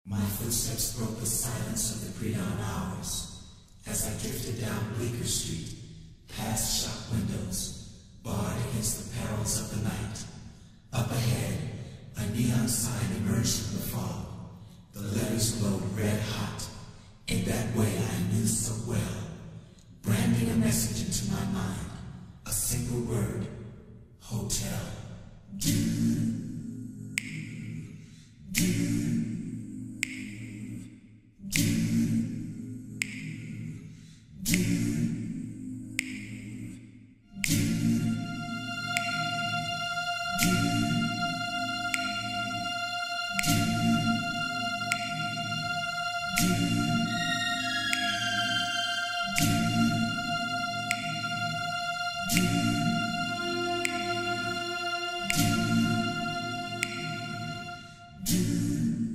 My footsteps broke the silence of the pre-dawn hours as I drifted down Bleecker Street, past shop windows, barred against the perils of the night. Up ahead, a neon sign emerged from the fog. The letters glowed red hot, in that way I knew so well, branding a message into my mind, a single word, hotel. Do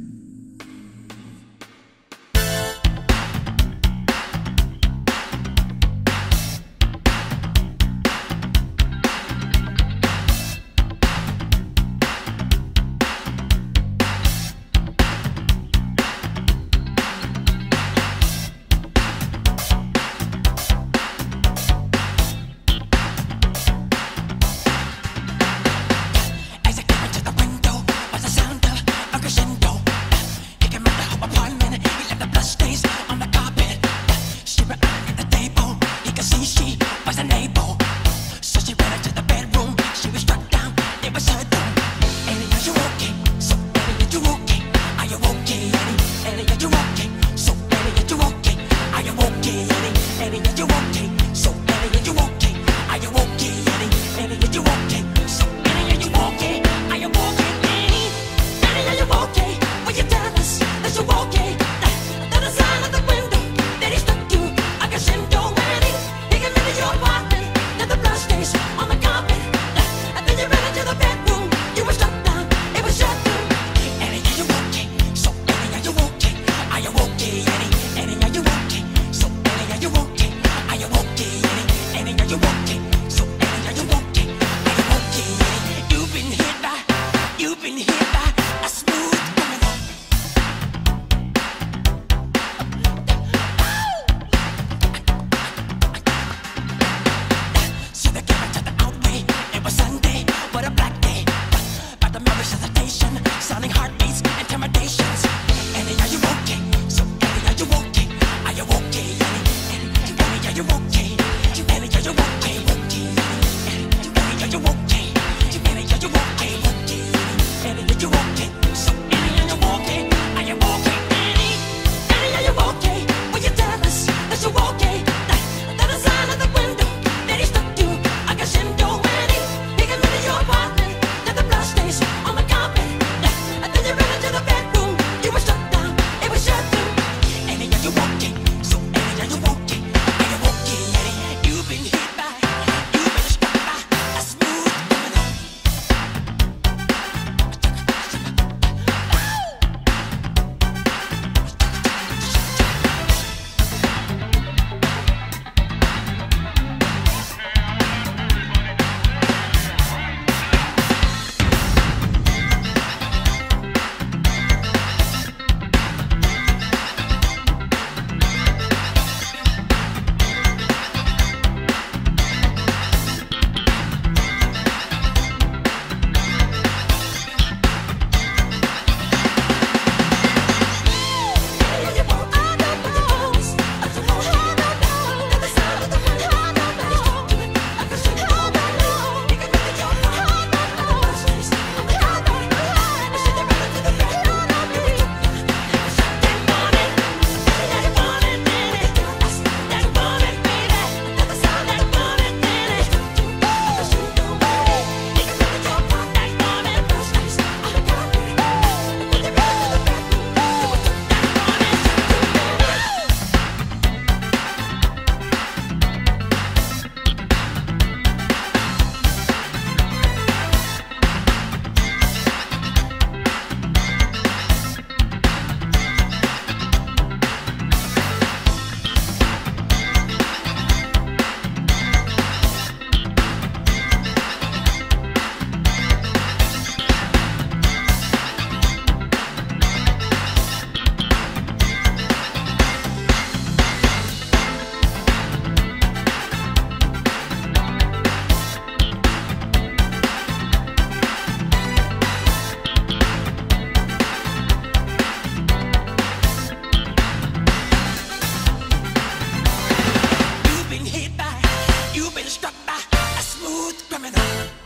You've been struck by a smooth criminal.